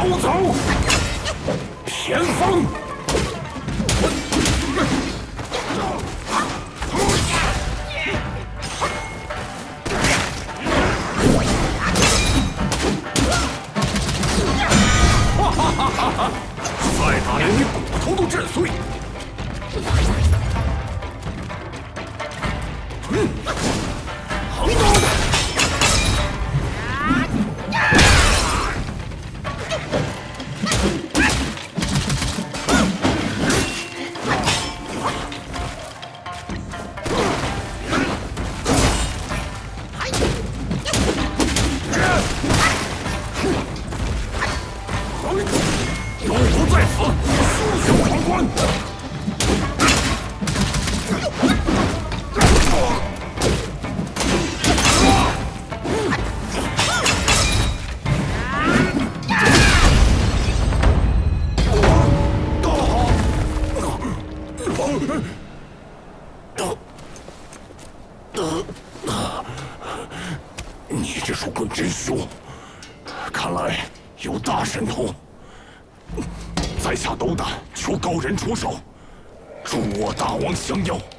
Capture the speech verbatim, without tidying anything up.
走，偏锋。 再打连你骨头都震碎！嗯，横刀的。有福在此，速效闯关。你这手棍真凶，看来有大神通。 在下斗胆，求高人出手，助我大王降妖。